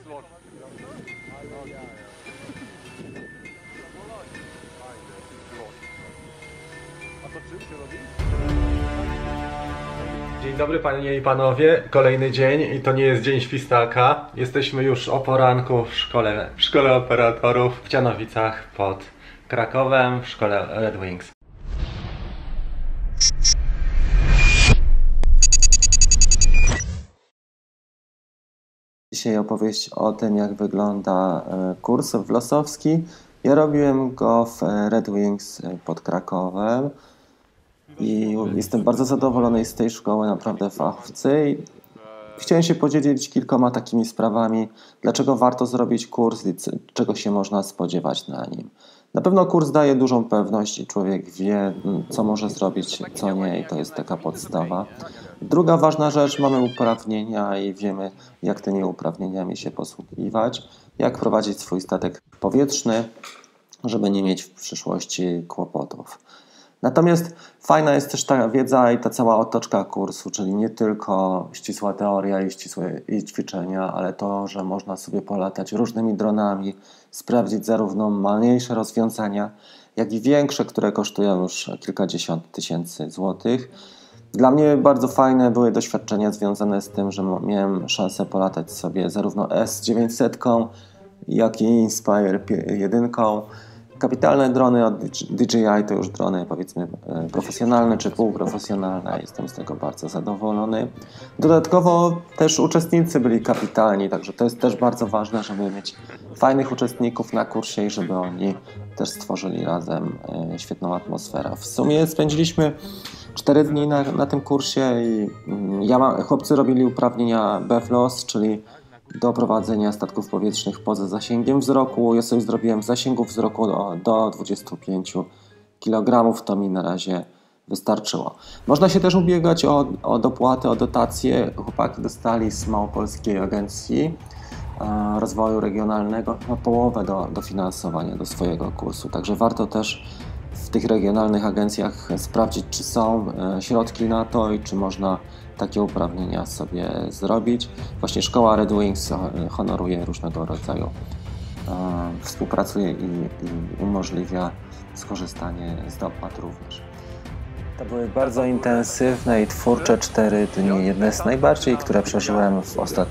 Dzień dobry panie i panowie, kolejny dzień i to nie jest dzień świstaka. Jesteśmy już o poranku w szkole operatorów w Cianowicach pod Krakowem, w szkole Red Wings. Dzisiaj opowieść o tym, jak wygląda kurs wlosowski. Ja robiłem go w Red Wings pod Krakowem i jestem bardzo zadowolony z tej szkoły, naprawdę fachowcy. Chciałem się podzielić kilkoma takimi sprawami, dlaczego warto zrobić kurs i czego się można spodziewać na nim. Na pewno kurs daje dużą pewność i człowiek wie, co może zrobić, co nie, i to jest taka podstawa. Druga ważna rzecz, mamy uprawnienia i wiemy, jak tymi uprawnieniami się posługiwać, jak prowadzić swój statek powietrzny, żeby nie mieć w przyszłości kłopotów. Natomiast fajna jest też ta wiedza i ta cała otoczka kursu, czyli nie tylko ścisła teoria i ścisłe ćwiczenia, ale to, że można sobie polatać różnymi dronami, sprawdzić zarówno mniejsze rozwiązania, jak i większe, które kosztują już kilkadziesiąt tysięcy złotych. Dla mnie bardzo fajne były doświadczenia związane z tym, że miałem szansę polatać sobie zarówno S900, jak i Inspire 1. Kapitalne drony od DJI to już drony, powiedzmy, profesjonalne czy półprofesjonalne. Jestem z tego bardzo zadowolony. Dodatkowo też uczestnicy byli kapitalni, także to jest też bardzo ważne, żeby mieć fajnych uczestników na kursie i żeby oni też stworzyli razem świetną atmosferę. W sumie spędziliśmy 4 dni na tym kursie i chłopcy robili uprawnienia BVLOS, czyli do prowadzenia statków powietrznych poza zasięgiem wzroku. Ja sobie zrobiłem zasięgu wzroku do 25 kg, to mi na razie wystarczyło. Można się też ubiegać o dopłaty, o dotacje. Chłopaki dostali z Małopolskiej Agencji Rozwoju Regionalnego połowę dofinansowania do swojego kursu. Także warto też w tych regionalnych agencjach sprawdzić, czy są środki na to i czy można takie uprawnienia sobie zrobić. Właśnie szkoła Red Wings honoruje różnego rodzaju, współpracuje i umożliwia skorzystanie z dopłat również. To były bardzo intensywne i twórcze 4 dni, jedne z najbardziej, które przeżyłem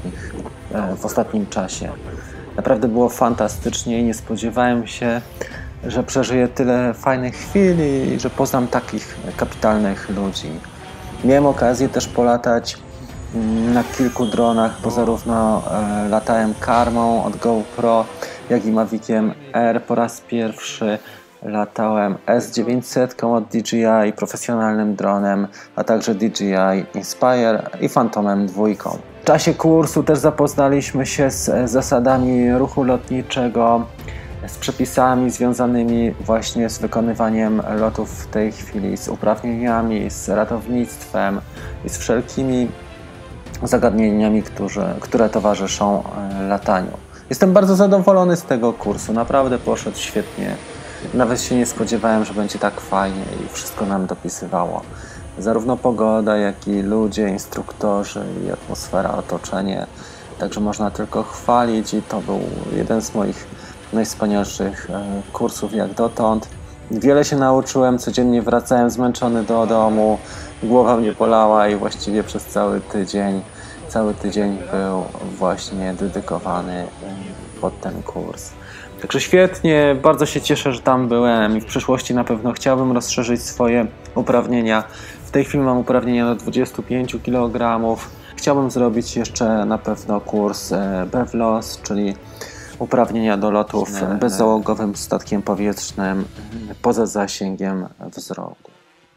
w ostatnim czasie. Naprawdę było fantastycznie i nie spodziewałem się, że przeżyję tyle fajnych chwil i że poznam takich kapitalnych ludzi. Miałem okazję też polatać na kilku dronach, bo zarówno latałem karmą od GoPro, jak i Maviciem R po raz pierwszy. Latałem S900 od DJI, profesjonalnym dronem, a także DJI Inspire i Phantomem 2. W czasie kursu też zapoznaliśmy się z zasadami ruchu lotniczego, z przepisami związanymi właśnie z wykonywaniem lotów w tej chwili, z uprawnieniami, z ratownictwem i z wszelkimi zagadnieniami, które towarzyszą lataniu. Jestem bardzo zadowolony z tego kursu, naprawdę poszedł świetnie. Nawet się nie spodziewałem, że będzie tak fajnie i wszystko nam dopisywało. Zarówno pogoda, jak i ludzie, instruktorzy i atmosfera, otoczenie. Także można tylko chwalić i to był jeden z moich najwspanialszych kursów jak dotąd. Wiele się nauczyłem, codziennie wracałem zmęczony do domu, głowa mnie bolała i właściwie przez cały tydzień był właśnie dedykowany pod ten kurs. Także świetnie, bardzo się cieszę, że tam byłem i w przyszłości na pewno chciałbym rozszerzyć swoje uprawnienia. W tej chwili mam uprawnienia do 25 kg. Chciałbym zrobić jeszcze na pewno kurs BVLOS, czyli uprawnienia do lotów bezzałogowym statkiem powietrznym poza zasięgiem wzroku.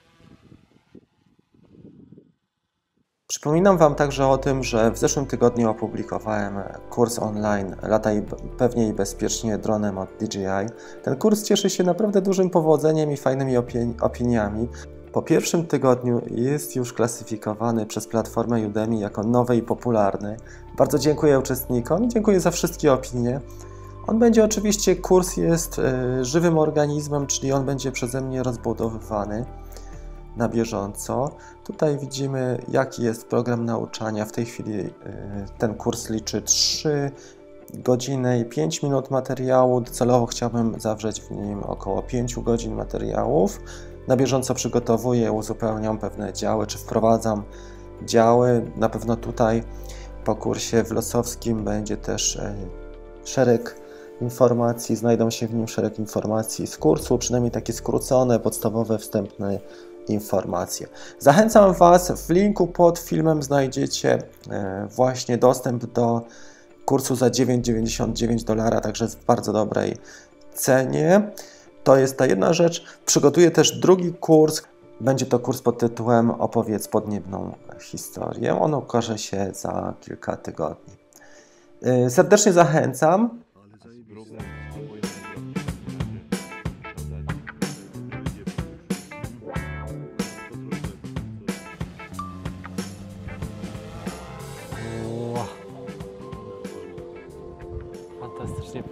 Przypominam Wam także o tym, że w zeszłym tygodniu opublikowałem kurs online Lataj pewnie i bezpiecznie dronem od DJI. Ten kurs cieszy się naprawdę dużym powodzeniem i fajnymi opiniami. Po pierwszym tygodniu jest już klasyfikowany przez platformę Udemy jako nowy i popularny. Bardzo dziękuję uczestnikom i dziękuję za wszystkie opinie. Kurs jest żywym organizmem, czyli on będzie przeze mnie rozbudowywany na bieżąco. Tutaj widzimy, jaki jest program nauczania. W tej chwili ten kurs liczy 3 godzinę i 5 minut materiału. Docelowo chciałbym zawrzeć w nim około 5 godzin materiałów. Na bieżąco przygotowuję, uzupełniam pewne działy, czy wprowadzam działy. Na pewno tutaj po kursie wlosowskim będzie też szereg informacji, znajdą się w nim szereg informacji z kursu, przynajmniej takie skrócone, podstawowe, wstępne informacje. Zachęcam Was, w linku pod filmem znajdziecie właśnie dostęp do kursu za $9,99, także w bardzo dobrej cenie. To jest ta jedna rzecz. Przygotuję też drugi kurs. Będzie to kurs pod tytułem Opowiedz podniebną historię. On ukaże się za kilka tygodni. Serdecznie zachęcam. Fantastycznie.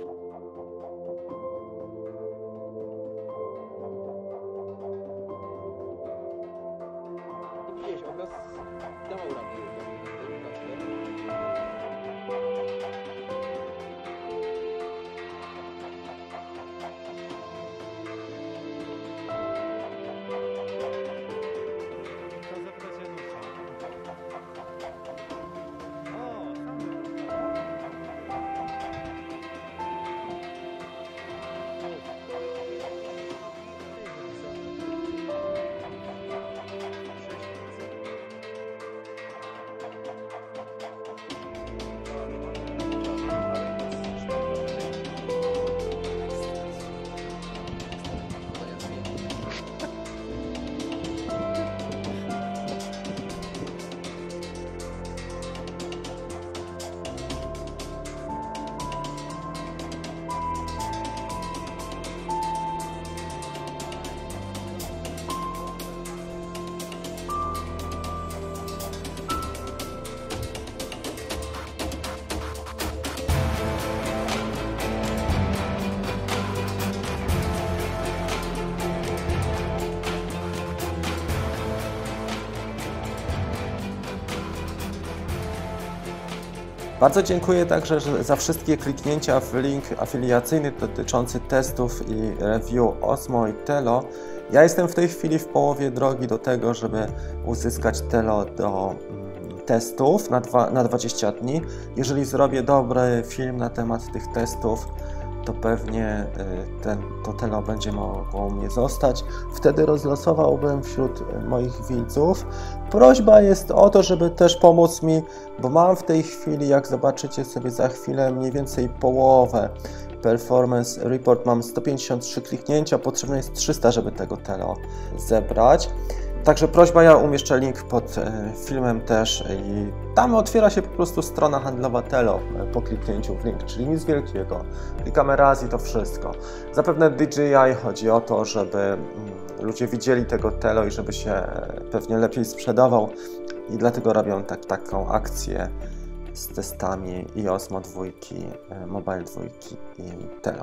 Bardzo dziękuję także za wszystkie kliknięcia w link afiliacyjny dotyczący testów i review Osmo i Tello. Ja jestem w tej chwili w połowie drogi do tego, żeby uzyskać Tello do testów na 20 dni. Jeżeli zrobię dobry film na temat tych testów, to pewnie to Tello będzie mogło u mnie zostać. Wtedy rozlosowałbym wśród moich widzów. Prośba jest o to, żeby też pomóc mi, bo mam w tej chwili, jak zobaczycie sobie za chwilę, mniej więcej połowę. Performance Report mam 153 kliknięcia, potrzebne jest 300, żeby tego Tello zebrać. Także prośba, ja umieszczę link pod filmem też i tam otwiera się po prostu strona handlowa Tello po kliknięciu w link, czyli nic wielkiego. Klikamy raz i to wszystko. Zapewne DJI chodzi o to, żeby ludzie widzieli tego Tello i żeby się pewnie lepiej sprzedawał i dlatego robią taką akcję z testami i Osmo 2, Mobile 2 i Tello.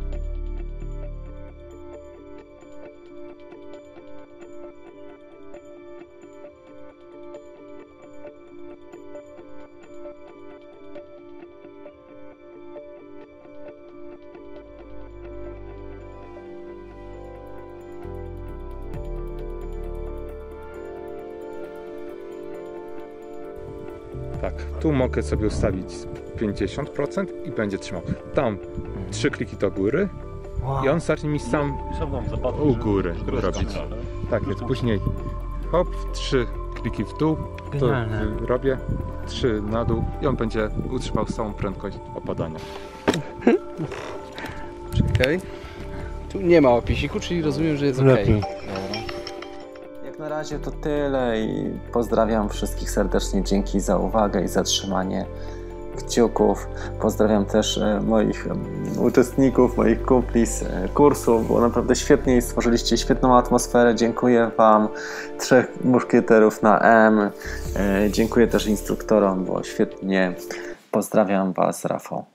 Tak, tu mogę sobie ustawić 50% i będzie trzymał. Tam 3 kliki do góry i on zacznie mi sam u góry robić. Tak jest, później hop, 3 kliki w dół, to robię, 3 na dół i on będzie utrzymał samą prędkość opadania. Czekaj. Tu nie ma opisiku, czyli rozumiem, że jest ok. Jak na razie to tyle i pozdrawiam wszystkich serdecznie. Dzięki za uwagę i zatrzymanie kciuków. Pozdrawiam też moich uczestników, moich kumpli z kursu. Było naprawdę świetnie i stworzyliście świetną atmosferę. Dziękuję Wam, 3 muszkieterów na M. Dziękuję też instruktorom, było świetnie. Pozdrawiam Was, Rafał.